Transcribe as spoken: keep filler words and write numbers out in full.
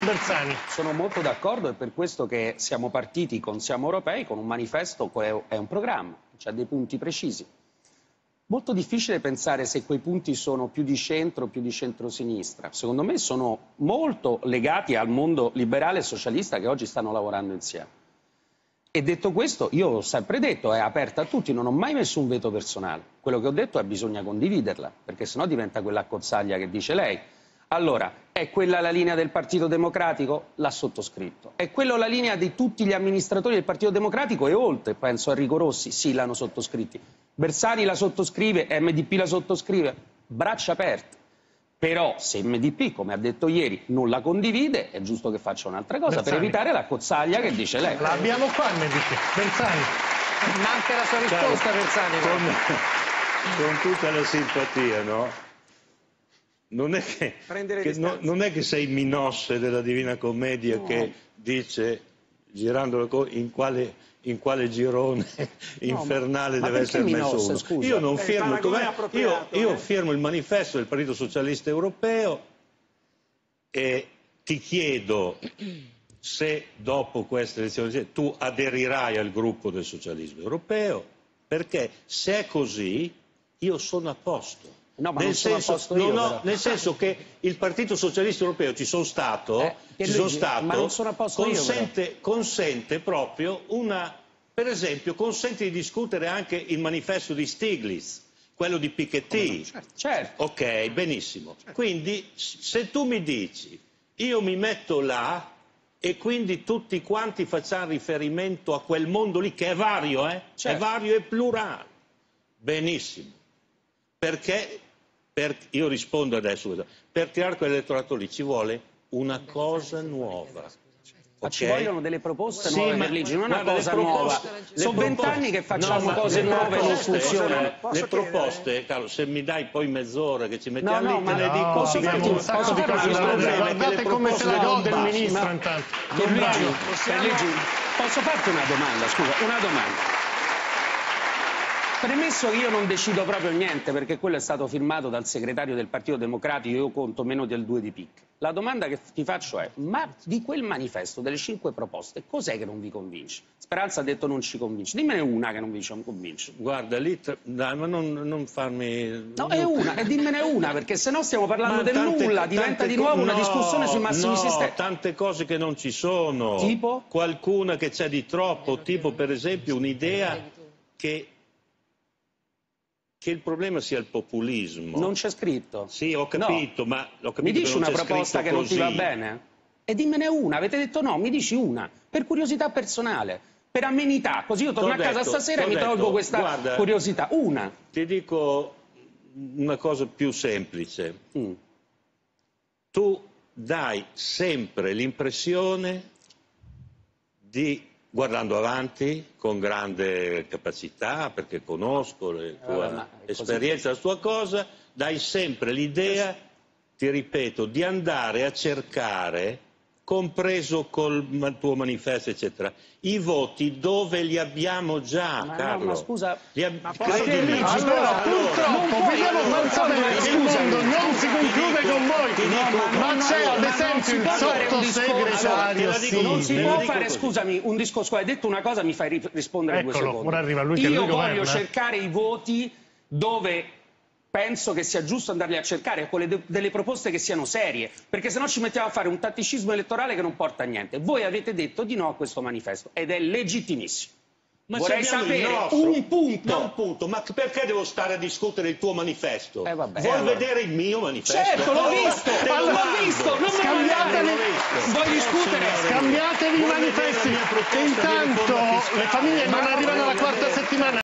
Bersani. Sono molto d'accordo, è per questo che siamo partiti con Siamo Europei, con un manifesto che è un programma, ha dei punti precisi. Molto difficile pensare se quei punti sono più di centro o più di centrosinistra. Secondo me sono molto legati al mondo liberale e socialista che oggi stanno lavorando insieme. E detto questo, io ho sempre detto, è aperta a tutti, non ho mai messo un veto personale. Quello che ho detto è che bisogna condividerla, perché sennò diventa quella cozzaglia che dice lei. Allora, è quella la linea del Partito Democratico? L'ha sottoscritto. È quella la linea di tutti gli amministratori del Partito Democratico e oltre, penso a Enrico Rossi, sì, l'hanno sottoscritti. Bersani la sottoscrive, M D P la sottoscrive, braccia aperte. Però se M D P, come ha detto ieri, non la condivide, è giusto che faccia un'altra cosa Bersani. per evitare la cozzaglia che dice lei. L'abbiamo qua M D P. Bersani. Manca la sua risposta, Bersani. Con, con tutta la simpatia, no? Non è che, che no, non è che sei Minosse della Divina Commedia no. che dice, girando in quale, in quale girone no, infernale ma, deve ma essere Minosse, messo uno. Scusa? Io non eh, firmo, io, io eh. firmo il manifesto del Partito Socialista Europeo e ti chiedo se dopo queste elezioni tu aderirai al gruppo del socialismo europeo, perché se è così io sono a posto. No, ma nel, non senso, sono io, no, no, nel senso che il Partito Socialista Europeo ci sono stato, eh, ci sono stato ma non sono a posto consente, io, consente proprio una, per esempio, consente di discutere anche il manifesto di Stiglitz, quello di Piketty. Certo, certo. Ok, benissimo. Quindi se tu mi dici, io mi metto là e quindi tutti quanti facciamo riferimento a quel mondo lì che è vario, eh? Certo. È vario e plurale. Benissimo. Perché? Per, io rispondo adesso, per creare quell'elettorato lì ci vuole una cosa nuova. Ma Okay? ci vogliono delle proposte sì, nuove ma, per legge, non è una guarda, cosa proposte, nuova. Sono vent'anni che facciamo no, cose nuove e non funzionano. Le proposte, Carlo, se mi dai poi mezz'ora che ci mettiamo no, no, lì, ma te le dico. No, posso abbiamo farti un sacco di cose da dire. Guardate come se la gode il ministro intanto. Pierluigi, Pierluigi, posso farti una domanda, scusa, una domanda. Premesso che io non decido proprio niente, perché quello è stato firmato dal segretario del Partito Democratico, io conto meno del due di picche. La domanda che ti faccio è, ma di quel manifesto, delle cinque proposte, cos'è che non vi convince? Speranza ha detto non ci convince. Dimmene una che non vi convince. Guarda, lì, dai, ma non, non farmi... No, è una, e dimmene una, perché sennò stiamo parlando ma del tante, nulla, diventa di nuovo no, una discussione sui massimi no, sistemi. Tante cose che non ci sono. Tipo? Qualcuna che c'è di troppo, tipo per esempio un'idea che... che il problema sia il populismo. Non c'è scritto. Sì, ho capito, no. ma ho capito mi dici che non una proposta che non così. ti va bene? E dimmene una, avete detto no, mi dici una, per curiosità personale, per amenità, così io torno a casa detto, stasera e mi detto, tolgo questa guarda, curiosità. Una. Ti dico una cosa più semplice. Mm. Tu dai sempre l'impressione di, guardando avanti, con grande capacità, perché conosco la tua eh, esperienza, la tua cosa, dai sempre l'idea, ti ripeto, di andare a cercare, compreso col tuo manifesto, eccetera, i voti dove li abbiamo già, ma Carlo. No, ma scusa, li ab- ma credimi, allora, purtroppo, vediamo non sapere, il mondo non si conclude con voi, dico, ma c'è ad esempio il sottosegretario. Sì, non si può fare, scusami, un discorso, hai detto una cosa, mi fai rispondere Eccolo, due secondi. ora arriva lui che Io lui voglio governa. cercare i voti dove penso che sia giusto andarli a cercare, con le, delle proposte che siano serie, perché sennò ci mettiamo a fare un tatticismo elettorale che non porta a niente. Voi avete detto di no a questo manifesto ed è legittimissimo. Ma vorrei sapere un punto. No, un punto, ma perché devo stare a discutere il tuo manifesto? Eh, vabbè, Vuoi allora. vedere il mio manifesto? Certo, l'ho visto, Te lo l'ho mando. visto, non me lo Scambiatevi, vuoi discutere? Scambiatevi i Vuoi manifesti, vedere la mia proposta che di intanto riforma fiscale? le famiglie non arrivano alla quarta settimana.